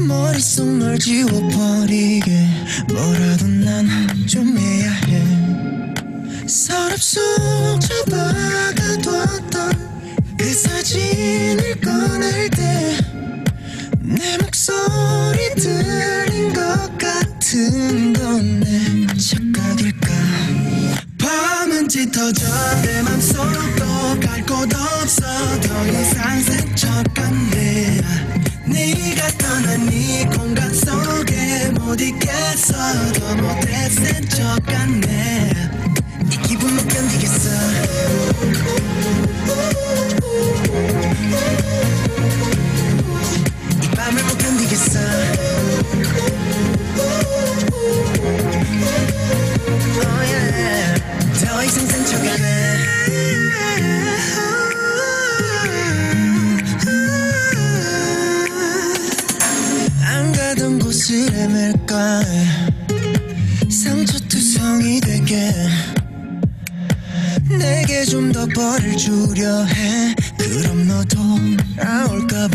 머릿속 널 지워버리게 뭐라도 난 좀 해야 해. 서랍 속 처박아뒀던 그 사진을 꺼낼 때 내 목소리 들린 것 같은 건 내 착각일까. 밤은 짙어져 내 맘속도 갈 곳 없어. 더 이상 세척한데 네가 떠난 이 공간 속에 못 있겠어. 더 못해 세척한네. 이 기분 못 견디겠어. 이 밤을 못 견디겠어. Oh yeah. 더 이상 상처가 돼. 안 가던 곳을 헤맬까. 상처투성이 되게 내게 좀 더 벌을 주려 해. 그럼 너도 돌아올까봐.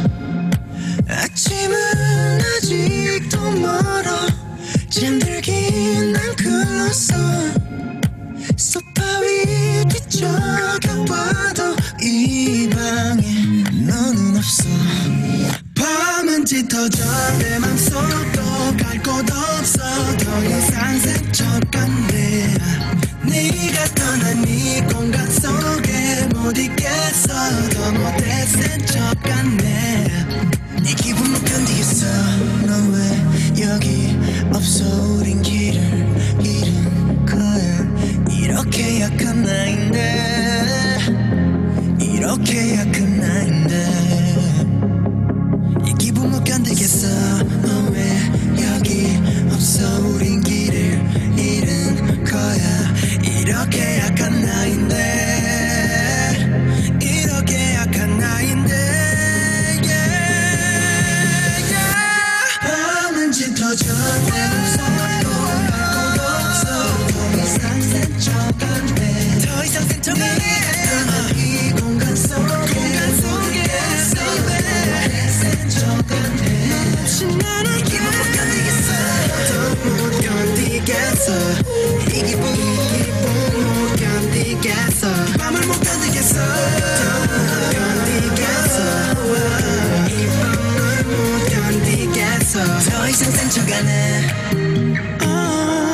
아침은 아직도 멀어. 잠들긴 난 글렀어. 소파 위 뒤척여봐도 이 방에 너는 없어. 밤은 짙어져 내 맘속도 갈 곳 없어. 더 이상 세척한데 네가 떠난 이 공간 속에 못 있겠어. 더 못해 세척한네. 이 기분 못 견디겠어. 넌 왜 여기 없어. 우린 길을 잃은 거야. 이렇게 약한 나인데 이렇게 약한 나인데 이 기분 못 견디겠어. 넌 왜 여기 없어. 우린 길을 잃은 거야. 이렇게 약한 나인데 이렇게 약한 나인데 yeah, yeah. 밤은 짙어져 내 맘속도 갈 곳 없어. 더 이상 세척한데 더 이상 세척한데 이 공간 속에 세척한데 넌 없이 나는 기분 못 견디겠어. 못 견디겠어. 이 기분 못 견디겠어. 밤을 못 견디겠어. 못 견디겠어. 이 밤을 못 견디겠어. 더 이상 상처가 나.